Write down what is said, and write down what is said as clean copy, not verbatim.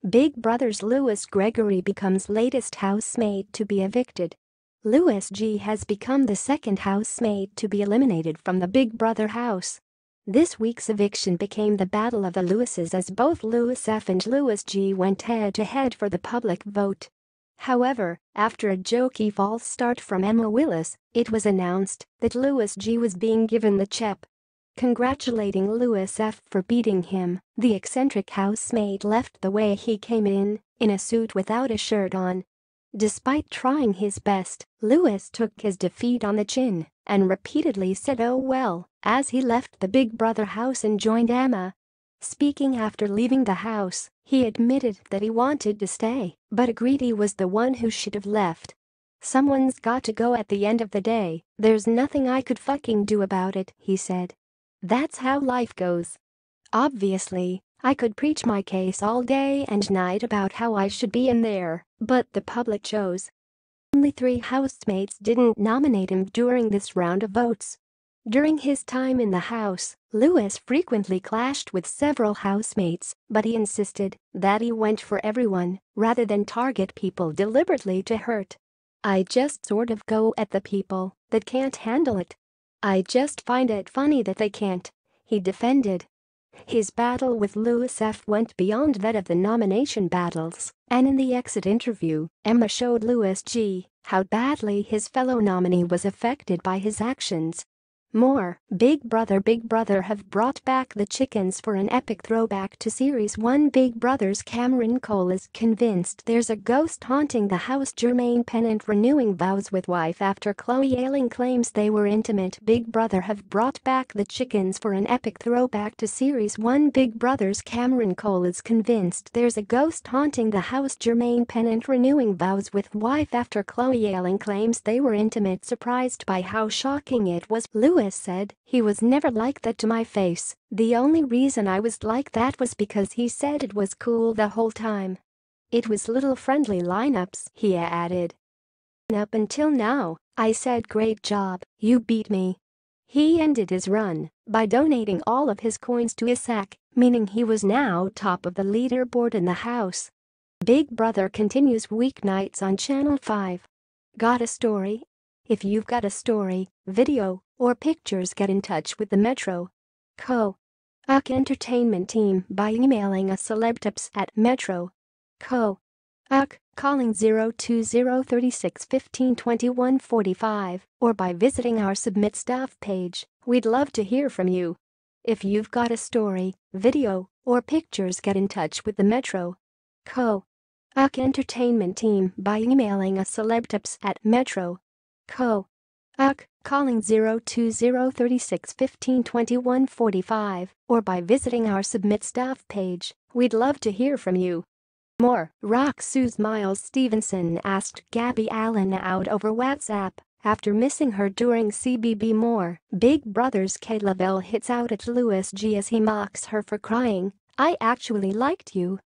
Big Brother's Lewis Gregory becomes latest housemate to be evicted. Lewis G has become the second housemate to be eliminated from the Big Brother house. This week's eviction became the battle of the Lewises as both Lewis F and Lewis G went head-to-head for the public vote. However, after a jokey false start from Emma Willis, it was announced that Lewis G was being given the chip. Congratulating Lewis F for beating him, the eccentric housemate left the way he came in a suit without a shirt on. Despite trying his best, Lewis took his defeat on the chin and repeatedly said "oh well" as he left the Big Brother house and joined Emma. Speaking after leaving the house, he admitted that he wanted to stay but agreed he was the one who should have left. "Someone's got to go at the end of the day, there's nothing I could fucking do about it," he said. "That's how life goes. Obviously, I could preach my case all day and night about how I should be in there, but the public chose." Only 3 housemates didn't nominate him during this round of votes. During his time in the house, Lewis frequently clashed with several housemates, but he insisted that he went for everyone rather than target people deliberately to hurt. "I just sort of go at the people that can't handle it. I just find it funny that they can't," he defended. His battle with Lewis F went beyond that of the nomination battles, and in the exit interview, Emma showed Lewis G how badly his fellow nominee was affected by his actions. More, Big Brother have brought back the chickens for an epic throwback to Series 1. Big Brother's Cameron Cole is convinced there's a ghost haunting the house. Jermaine Pennant renewing vows with wife after Chloe Ailing claims they were intimate. Big Brother have brought back the chickens for an epic throwback to Series 1. Big Brother's Cameron Cole is convinced there's a ghost haunting the house. Jermaine Pennant renewing vows with wife after Chloe Ailing claims they were intimate. Surprised by how shocking it was, Lewis said, "He was never like that to my face. The only reason I was like that was because he said it was cool the whole time. It was little friendly lineups," he added. "Up until now, I said great job, you beat me." He ended his run by donating all of his coins to Isaac, meaning he was now top of the leaderboard in the house. Big Brother continues weeknights on Channel 5. Got a story? If you've got a story, video, or pictures, get in touch with the Metro Co. Entertainment team by emailing us celebtips@metro.co. Calling 020 36 15 21 45 or by visiting our Submit Stuff page. We'd love to hear from you. If you've got a story, video, or pictures, get in touch with the Metro Co. Entertainment team by emailing us celebtips@metro.co. Calling 020 36 15 21 45 or by visiting our Submit Stuff page. We'd love to hear from you. More, rock sues Miles Stevenson asked Gabby Allen out over WhatsApp after missing her during CBB. More, Big Brother's Kay Lavelle hits out at Lewis G as he mocks her for crying, "I actually liked you."